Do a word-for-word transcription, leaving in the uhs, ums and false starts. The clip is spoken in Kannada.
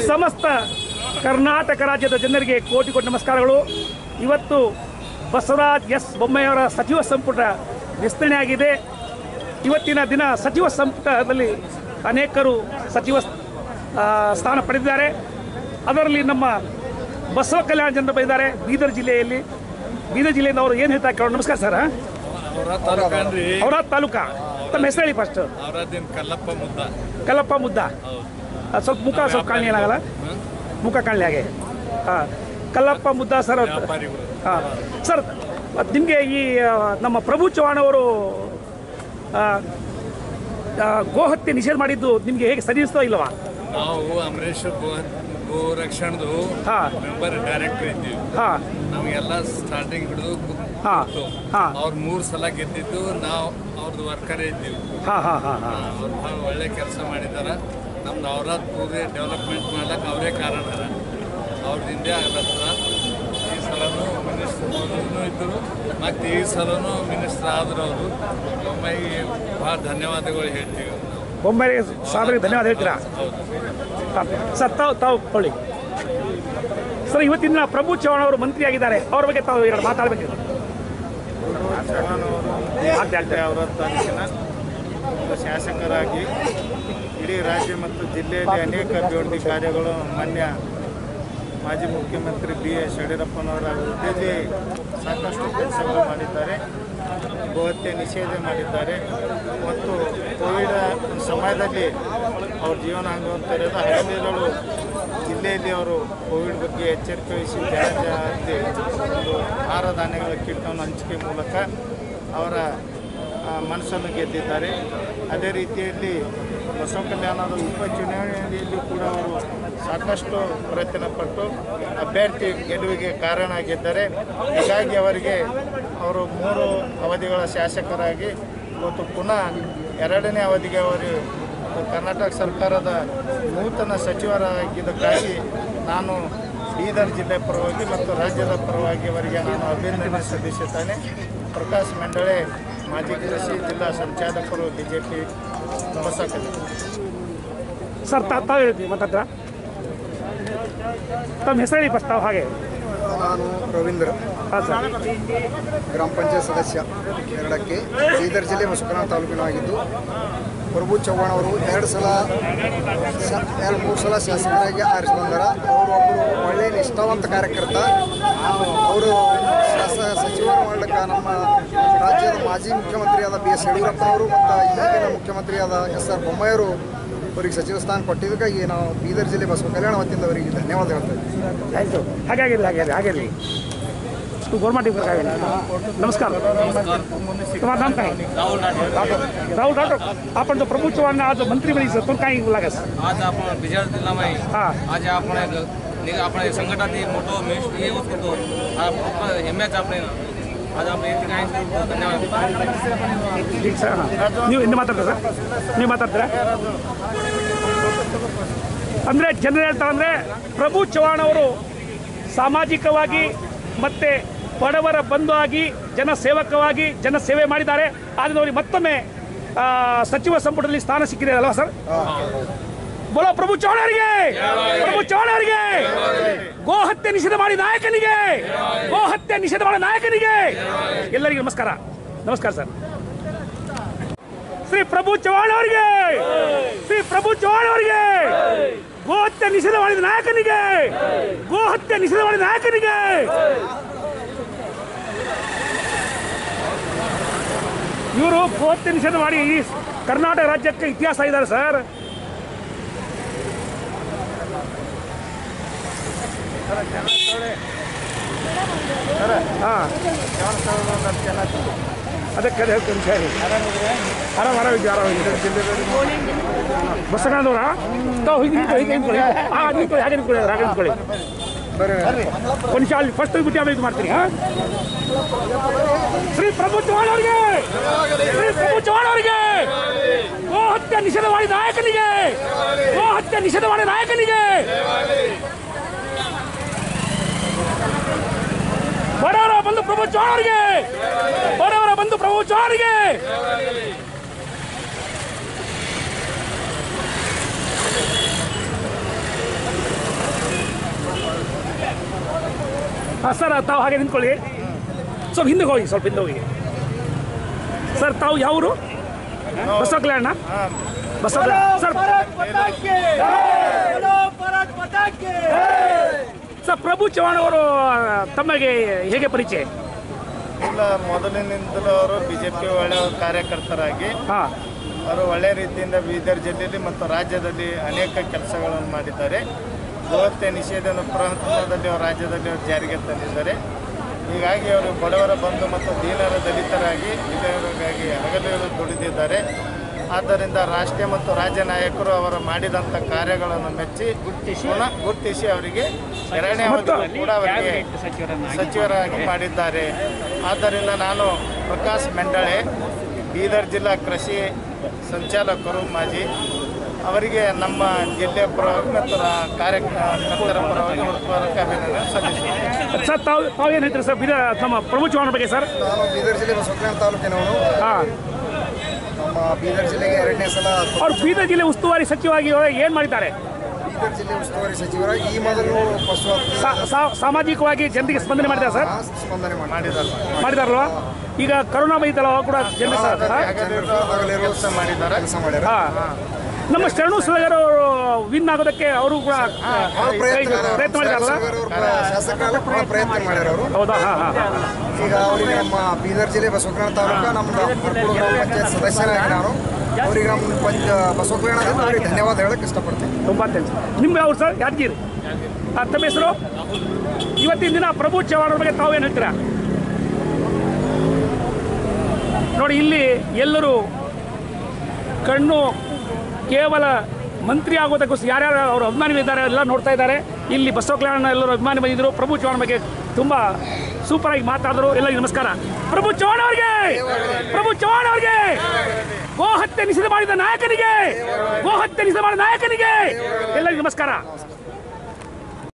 ಸಮಸ್ತ ಕರ್ನಾಟಕ ರಾಜ್ಯದ ಜನರಿಗೆ ಕೋಟಿ ಕೋಟಿ ನಮಸ್ಕಾರಗಳು. ಇವತ್ತು ಬಸವರಾಜ್ ಎಸ್ ಬೊಮ್ಮಾಯಿಯವರ ಸಚಿವ ಸಂಪುಟ ವಿಸ್ತರಣೆ ಆಗಿದೆ. ಇವತ್ತಿನ ದಿನ ಸಚಿವ ಸಂಪುಟದಲ್ಲಿ ಅನೇಕರು ಸಚಿವ ಸ್ಥಾನ ಪಡೆದಿದ್ದಾರೆ. ಅದರಲ್ಲಿ ನಮ್ಮ ಬಸವ ಕಲ್ಯಾಣ ಜನರು ಬಂದಿದ್ದಾರೆ ಬೀದರ್ ಜಿಲ್ಲೆಯಲ್ಲಿ. ಬೀದರ್ ಜಿಲ್ಲೆಯಿಂದ ಅವರು ಏನು ಹೇಳ್ತಾ ಕೇಳೋಣ. ನಮಸ್ಕಾರ ಸರ್. ಅವರ ತಾಲೂಕಾ ತಮ್ಮ ಹೆಸರು ಹೇಳಿ ಫಸ್ಟ್. ಕಲ್ಲಪ್ಪ ಮುದ್ದ. ಕಲ್ಲಪ್ಪ ಮುದ್ದ. ಸ್ವಲ್ಪ ಮುಖ ಸ್ವಲ್ಪ ಕಾಣಲಿ ಏನಾಗಲ್ಲ, ಮುಖ ಕಾಣಲಿ ಹಾಗೆ. ಹಾಂ, ಕಲ್ಲಪ್ಪ ಮುದ್ದ ಸರ್. ಹಾಂ ಸರ್, ನಿಮಗೆ ಈ ನಮ್ಮ ಪ್ರಭು ಚವ್ಹಾಣ್ ಅವರು ಗೋಹತ್ಯೆ ನಿಷೇಧ ಮಾಡಿದ್ದು ನಿಮಗೆ ಹೇಗೆ ಸರಿಯಿಸ್ತೋ ಇಲ್ಲವಾ? ನಾವು ಅಮರೇಶ್ ಗೋ ರಕ್ಷಣದು ಮೆಂಬರ್ ಡೈರೆಕ್ಟರ್ ಇದ್ದೀವಿ. ಹಾಂ, ನಮಗೆಲ್ಲ ಸ್ಟಾರ್ಟಿಂಗ್ ಹಿಡಿದು ಹಾಂ ಹಾಂ ಅವ್ರು ಮೂರು ಸಲ ಗೆದ್ದಿದ್ದು ನಾವು ಅವ್ರದ್ದು ವರ್ಕರೇ ಇದ್ದೀವಿ. ಹಾಂ ಹಾಂ ಹಾಂ ಹಾಂ ಅವ್ರು ಭಾಳ ಒಳ್ಳೆ ಕೆಲಸ ಮಾಡಿದ್ದಾರೆ. ನಮ್ದು ಅವರಾದ ಪೂರ್ತಿ ಡೆವಲಪ್ಮೆಂಟ್ ಮಾಡ್ಲಿಕ್ಕೆ ಅವರೇ ಕಾರಣ. ಅವ್ರದಿಂದ ಆಗತ್ತ ಈ ಸಲನೂ ಮಿನಿಸ್ಟರ್ ಮೊದಲು ಇದ್ದರು, ಮತ್ತು ಈ ಸಲನೂ ಮಿನಿಸ್ಟರ್ ಆದರು. ಅವರು ಬೊಮ್ಮಾಯಿಗೆ ಭಾಳ ಧನ್ಯವಾದಗಳು ಹೇಳ್ತೀವಿ. ಬೊಮ್ಮಾಯಿಗೆ ಸಾಧನೆಗೆ ಧನ್ಯವಾದ ಹೇಳ್ತೀರಾ? ಸರ್, ತಾವು ತಾವು ಕೊಳ್ಳಿ ಸರ್. ಇವತ್ತಿನ ಪ್ರಭು ಚವ್ಹಾಣ್ ಅವರು ಮಂತ್ರಿ ಆಗಿದ್ದಾರೆ, ಅವ್ರ ಬಗ್ಗೆ ತಾವು ಎರಡು ಮಾತಾಡಬೇಕು. ಅವರ ತಾಲೂಕಿನ ಶಾಸಕರಾಗಿ ಇಡೀ ರಾಜ್ಯ ಮತ್ತು ಜಿಲ್ಲೆಯಲ್ಲಿ ಅನೇಕ ಅಭಿವೃದ್ಧಿ ಕಾರ್ಯಗಳು ಮಾನ್ಯ ಮಾಜಿ ಮುಖ್ಯಮಂತ್ರಿ ಬಿ ಎಸ್ ಯಡಿಯೂರಪ್ಪನವರ ಹುದ್ದೆಯಲ್ಲಿ ಸಾಕಷ್ಟು ಕೆಲಸಗಳು ಮಾಡಿದ್ದಾರೆ. ಗೋಹತ್ಯೆ ನಿಷೇಧ ಮಾಡಿದ್ದಾರೆ ಮತ್ತು ಕೋವಿಡ್ ಸಮಯದಲ್ಲಿ ಅವ್ರ ಜೀವನ ಆಗುವಂಥದ್ದು ಹಳೆಬೀರಳು ಜಿಲ್ಲೆಯಲ್ಲಿ ಅವರು ಕೋವಿಡ್ ಬಗ್ಗೆ ಎಚ್ಚರಿಕೆ ವಹಿಸಿ ಜಾತಿ ಒಂದು ಆಹಾರ ಧಾನ್ಯಗಳ ಕಿಟ್ಗಳನ್ನು ಹಂಚಿಕೆ ಮೂಲಕ ಅವರ ಮನಸ್ಸನ್ನು ಗೆದ್ದಿದ್ದಾರೆ. ಅದೇ ರೀತಿಯಲ್ಲಿ ಬಸವ ಕಲ್ಯಾಣದ ಉಪಚುನಾವಣೆಯಲ್ಲಿ ಕೂಡ ಅವರು ಸಾಕಷ್ಟು ಪ್ರಯತ್ನ ಪಟ್ಟು ಅಭ್ಯರ್ಥಿ ಗೆಲುವಿಗೆ ಕಾರಣ ಆಗಿದ್ದಾರೆ. ಹೀಗಾಗಿ ಅವರಿಗೆ ಅವರು ಮೂರು ಅವಧಿಗಳ ಶಾಸಕರಾಗಿ ಇವತ್ತು ಪುನಃ ಎರಡನೇ ಅವಧಿಗೆ ಅವರು ಕರ್ನಾಟಕ ಸರ್ಕಾರದ ನೂತನ ಸಚಿವರಾಗಿದ್ದಕ್ಕಾಗಿ ನಾನು ಬೀದರ್ ಜಿಲ್ಲೆ ಪರವಾಗಿ ಮತ್ತು ರಾಜ್ಯದ ಪರವಾಗಿ ಅವರಿಗೆ ನಾನು ಅಭಿನಂದನೆ ಸಲ್ಲಿಸುತ್ತೇನೆ. ಪ್ರಕಾಶ್ ಮಂಡಳೆ, ಮಾಜಿ ಕೃಷಿ ಜಿಲ್ಲಾ ಸಂಚಾಲಕರು, B J P Basava Kalyan. Sir, ತಾವು ಹೇಳ್ತೀವಿ ಮಾತಾಡ್ತೀರಾ? ತಮ್ಮ ಹೆಸರು ಹೇಳಿ ಫಸ್ಟ್. ತಾವು ಹಾಗೆ. ನಾನು ರವೀಂದ್ರ, ಹಾಂ ಸರ್, ಗ್ರಾಮ ಪಂಚಾಯತ್ ಸದಸ್ಯ ಎರಡಕ್ಕೆ, ಬೀದರ್ ಜಿಲ್ಲೆ ಬಸವಕಲ್ಯಾಣ ತಾಲೂಕಿನಾಗಿದ್ದು, ಪ್ರಭು ಚವ್ಹಾಣ್ ಅವರು ಎರಡು ಸಲ ಎರಡು ಮೂರು ಸಲ ಶಾಸಕರಾಗಿ ಆರಿಸಿ ಬಂದಾರ. ಅವರು ಒಬ್ಬರು ಒಳ್ಳೆಯ ನಿಷ್ಠಾವಂತ ಕಾರ್ಯಕರ್ತ. ಅವರು ಶಾಸ ಸಚಿವರು ಮಾಡಲಿಕ್ಕೆ ನಮ್ಮ ರಾಜ್ಯದ ಮಾಜಿ ಮುಖ್ಯಮಂತ್ರಿಯಾದ ಬಿ ಎಸ್ ಯಡಿಯೂರಪ್ಪನವರು ಮತ್ತು ಈಗಿನ ಮುಖ್ಯಮಂತ್ರಿಯಾದ ಎಸ್ ಆರ್ ಬೊಮ್ಮಾಯಿಯವರು ಅವರಿಗೆ ಸಚಿವ ಸ್ಥಾನ ಕೊಟ್ಟಿದ್ದಕ್ಕಾಗಿ ನಾವು ಬೀದರ್ ಜಿಲ್ಲೆ ಬಸವ ಕಲ್ಯಾಣ ವತಿಯಿಂದ ಅವರಿಗೆ ಧನ್ಯವಾದ ಹೇಳ್ತೇವೆ. Thank you. ಹಾಗಾಗಿರಲಿ ಹಾಗೆ ಆಗಿರಲಿ गवर्नमेंट नमस्कार तुम्हारा नाम क्या है? राहुल राठौर. आपण जो प्रभु चव्हाण आज मंत्री बनी सर, तो काय लागे सर? आज आपण बिहार जिल्हा में हां आज आपण आपण संघटनातील मोठो मिनिस्टर यूज करतो. हेम्याच आपले आज आपण इथे काय धन्यवाद. ठीक सर. ನೀವು ಇನ್ನು ಮಾತಾಡ್ತೀರಾ ಸರ್? ನೀವು ಮಾತಾಡ್ತೀರಾ? ಅಂದರೆ ಜನರು ಹೇಳ್ತಾರೆ ಅಂದರೆ ಪ್ರಭು ಚವ್ಹಾಣ್ ಅವರು ಸಾಮಾಜಿಕವಾಗಿ ಮತ್ತು ಬಡವರ ಬಂಧು ಆಗಿ ಜನ ಸೇವಕವಾಗಿ ಜನ ಸೇವೆ ಮಾಡಿದ್ದಾರೆ. ಆದರೆ ಅವರಿಗೆ ಮತ್ತೊಮ್ಮೆ ಸಚಿವ ಸಂಪುಟದಲ್ಲಿ ಸ್ಥಾನ ಸಿಕ್ಕಿದೆ ಅಲ್ವಾ ಸರ್? ಬೋಲೋ ಪ್ರಭು ಚವ್ಹಾಣ್ ಅವರಿಗೆ, ಪ್ರಭು ಚವ್ಹಾಣ್ ಅವರಿಗೆ, ಗೋ ಹತ್ಯೆ ನಿಷೇಧ ಮಾಡಿ ನಾಯಕನಿಗೆ, ಗೋ ಹತ್ಯೆ ನಿಷೇಧ ಮಾಡಿ ನಾಯಕನಿಗೆ ಎಲ್ಲರಿಗೂ ನಮಸ್ಕಾರ. ನಮಸ್ಕಾರ ಸರ್. ಶ್ರೀ ಪ್ರಭು ಚವ್ಹಾಣ್ ಅವರಿಗೆ, ಶ್ರೀ ಪ್ರಭು ಚವ್ಹಾಣ್ ಅವರಿಗೆ, ಗೋ ಹತ್ಯೆ ನಿಷೇಧ ಮಾಡಿದ ನಾಯಕನಿಗೆ, ಗೋ ಹತ್ಯೆ ನಿಷೇಧ ಮಾಡಿದ ನಾಯಕನಿಗೆ. ಇವರು ಗೋ ಹತ್ಯೆ ನಿಷೇಧ ಮಾಡಿ ಈ ಕರ್ನಾಟಕ ರಾಜ್ಯಕ್ಕೆ ಇತಿಹಾಸ ಇದ್ದಾರೆ ಸರ್. ಹಾಂ, ಅದಕ್ಕೆ ಅದೇ ಹೇಳ್ತೀನಿ ಸರಿ. ಆರಾಮ ಆರಾಮಿದ್ವಿ ಆರಾಮಿದ್ವಿ ಬಸವಣ್ಣನವರ ತಾವು ಹೀಗೆ ಹೀಗೆ ನಿಂತ್ಕೊಳ್ಳಿ. ಹಾಂ ನಿಂತ್ಕೊಳ್ಳಿ, ಹಾಗೆ ನಿಂತ್ಕೊಳ್ಳಿ, ಹಾಗೆ ನಿಂತ್ಕೊಳ್ಳಿ. ಒಂದು ನಿಮಿಷ ಅಲ್ಲಿ ಫಸ್ಟ್ ಬಿಟ್ಟು ಆಮೇಲೆ ಇದು ಮಾಡ್ತೀನಿ. ಹಾಂ, ಶ್ರೀ ಪ್ರಭು ಚವ್ಹಾಣ್ ಅವರಿಗೆ, ಶ್ರೀ ಪ್ರಭು ಚವ್ಹಾಣ್ ಅವರಿಗೆ, ಗೋ ಹತ್ಯೆ ನಿಷೇಧ ಮಾಡಿ ನಾಯಕನಿಗೆ, ಗೋ ಹತ್ಯೆ ನಿಷೇಧ ಮಾಡಿ ನಾಯಕನಿಗೆ, ಬಡವರ ಬಂಧು ಪ್ರಭು ಚವ್ಹಾಣ್ ಅವರಿಗೆ, ಬಡವರ ಬಂಧು ಪ್ರಭು ಚವ್ಹಾಣ್ ಅವರಿಗೆ. ಹಾಂ ಸರ್, ತಾವು ಹಾಗೆ ನಿಂತ್ಕೊಳ್ಳಿ. ಸ್ವಲ್ಪ ಹಿಂದೆ ಹೋಗಿ, ಸ್ವಲ್ಪ ಹಿಂದೆ ಹೋಗಿ ಸರ್. ತಾವು ಯಾವರು? ಬಸವ ಕಲ್ಯಾಣ ಬಸವ ಸರ್. ಸರ್, ಪ್ರಭು ಚವ್ಹಾಣ್ ಅವರು ತಮಗೆ ಹೇಗೆ ಪರಿಚಯ? ಇಲ್ಲ, ಮೊದಲಿನಿಂದಲೂ ಅವರು ಬಿ ಜೆ ಪಿ ಒಳ್ಳೆಯ ಕಾರ್ಯಕರ್ತರಾಗಿ ಹಾಂ, ಅವರು ಒಳ್ಳೆಯ ರೀತಿಯಿಂದ ಬೀದರ್ ಜಿಲ್ಲೆಯಲ್ಲಿ ಮತ್ತು ರಾಜ್ಯದಲ್ಲಿ ಅನೇಕ ಕೆಲಸಗಳನ್ನು ಮಾಡಿದ್ದಾರೆ. ಗೋಹತ್ಯೆ ನಿಷೇಧನ ಪ್ರಯತ್ನದಲ್ಲಿ ಅವರು ರಾಜ್ಯದಲ್ಲಿ ಅವರು ಜಾರಿಗೆ ತಂದಿದ್ದಾರೆ. ಹೀಗಾಗಿ ಅವರು ಬಡವರ ಬಂಧು ಮತ್ತು ದೀನರ ದಲಿತರಾಗಿ ಇದರಾಗಿ ಹಗಲಿರುಳು ದುಡಿದಿದ್ದಾರೆ. ಆದ್ದರಿಂದ ರಾಷ್ಟ್ರೀಯ ಮತ್ತು ರಾಜ್ಯ ನಾಯಕರು ಅವರು ಮಾಡಿದಂಥ ಕಾರ್ಯಗಳನ್ನು ಮೆಚ್ಚಿ ಗುರುತಿಸಿ ಗುರುತಿಸಿ ಅವರಿಗೆ ಎರಡನೇ ಅವಧಿಗೂ ಕೂಡ ಅವರಿಗೆ ಸಚಿವರಾಗಿ ಮಾಡಿದ್ದಾರೆ. ಆದ್ದರಿಂದ ನಾನು ಪ್ರಕಾಶ್ ಮೆಂಡಳೆ, ಬೀದರ್ ಜಿಲ್ಲಾ ಕೃಷಿ ಸಂಚಾಲಕರು ಮಾಜಿ, ಅವರಿಗೆ ನಮ್ಮ ಜಿಲ್ಲೆಯ ಪರವಾಗಿ ಮತ್ತು ಕಾರ್ಯಕರ್ತರ ಪರವಾಗಿ ಹೃತ್ಪೂರ್ವಕ ಅಭಿನಂದನೆ ಸಲ್ಲಿಸುತ್ತೇನೆ. ಸರ್, ತಾವು ತಾವು ಏನು ಹೇಳ್ತೀರಿ ಸರ್ ಬೀದರ್ ನಮ್ಮ ಪ್ರಭು ಚವ್ಹಾಣ್ ಬಗ್ಗೆ ಸರ್? ನಾನು ಬೀದರ್ ಜಿಲ್ಲೆ ಬಸವ ಕಲ್ಯಾಣ ತಾಲೂಕಿನವನು. ಹಾಂ, ನಮ್ಮ ಬೀದರ್ ಜಿಲ್ಲೆಗೆ ಎರಡನೇ ಸಲ ಅವ್ರು ಬೀದರ್ ಜಿಲ್ಲೆ ಉಸ್ತುವಾರಿ ಸಚಿವವಾಗಿ ಏನು ಮಾಡಿದ್ದಾರೆ? ಬೀದರ್ ಜಿಲ್ಲೆ ಉಸ್ತುವಾರಿ ಸಚಿವರಾಗಿ ಈ ಮೊದಲು ಬಸವ ಸಾ- ಸಾ- ಸಾಮಾಜಿಕವಾಗಿ ಜನರಿಗೆ ಸ್ಪಂದನೆ ಮಾಡಿದ್ದಾರೆ ಸರ್? ಸ್ಪಂದನೆ ಮಾಡಿ ಮಾಡಿದ್ದಾರೆ. ಮಾಡಿದಾರಲ್ವಾ? ಈಗ ಕರೋನಾ ಬೈತಲ್ಲ, ಅವಾಗ ಕೂಡ ಜನ ಸರ್ ಕೆಲಸ ಮಾಡಿದ್ದಾರೆ. ಕೆಲಸ ಮಾಡ್ಯಾರ. ಹಾಂ, ನಮ್ಮ ಶರಣು ಸಲಗರ್ ಅವರು ವಿನ್ ಆಗೋದಕ್ಕೆ ಅವರು ಕೂಡ ಅವ್ರ ಪ್ರಯತ್ನ ಪ್ರಯತ್ನ ಮಾಡಿದಾರಲ್ಲ? ಶಾಸಕರಾಗ ಬಹಳ ಪ್ರಯತ್ನ ಮಾಡ್ಯಾರ ಅವರು. ಹೌದಾ? ಹಾಂ ಹಾಂ ಹಾಂ. ಈಗ ಅವರಿಗೆ ನಮ್ಮ ಬೀದರ್ ಜಿಲ್ಲೆ ಬಸವ ಕಲ್ಯಾಣ ತಾಲೂಕು ನಮ್ಮದು ಹರ್ಕೂರು ಗ್ರಾಮ ಪಂಚಾಯತ್ ಸದಸ್ಯರಾಗಿ ನಾನು ಅವರಿಗೆ ನಮ್ಮ ಪಂಚ ಬಸವ ಕಲ್ಯಾಣದಿಂದ ಅವರಿಗೆ ಧನ್ಯವಾದ ಹೇಳಕ್ಕೆ ಇಷ್ಟಪಡ್ತೀನಿ. ತುಂಬ ಥ್ಯಾಂಕ್ಸ್. ನಿಮ್ಮ ಯಾವ ಸರ್? ಯಾದಗಿರಿ. ಹಾಂ, ತಮ್ಮ ಹೆಸರು? ಇವತ್ತಿನ ದಿನ ಪ್ರಭು ಚವ್ಹಾಣ್ ಅವ್ರ ಬಗ್ಗೆ ತಾವು ಏನು ಹೇಳ್ತೀರಾ? ನೋಡಿ, ಇಲ್ಲಿ ಎಲ್ಲರೂ ಕಣ್ಣು ಕೇವಲ ಮಂತ್ರಿ ಆಗೋದಕ್ಕೋಸ್ಕರ ಯಾರ್ಯಾರು ಅವರು ಅಭಿಮಾನಿಗಳಿದ್ದಾರೆ ಎಲ್ಲ ನೋಡ್ತಾ ಇದ್ದಾರೆ. ಇಲ್ಲಿ ಬಸವ ಕಲ್ಯಾಣ ಎಲ್ಲರೂ ಅಭಿಮಾನಿ ಬಂದಿದ್ದರು. ಪ್ರಭು ಚವ್ಹಾಣ್ ಬಗ್ಗೆ ತುಂಬ ಸೂಪರಾಗಿ ಮಾತಾಡಿದ್ರು. ಎಲ್ಲರಿಗೂ ನಮಸ್ಕಾರ. ಪ್ರಭು ಚವ್ಹಾಣ್ ಅವರಿಗೆ, ಪ್ರಭು ಚವ್ಹಾಣ್ ಅವರಿಗೆ, ಗೋಹತ್ಯೆ ನಿಷೇಧ ಮಾಡಿದ ನಾಯಕನಿಗೆ, ಗೋಹತ್ಯೆ ನಿಷೇಧ ಮಾಡಿದ ನಾಯಕನಿಗೆ ಎಲ್ಲರಿಗೂ ನಮಸ್ಕಾರ.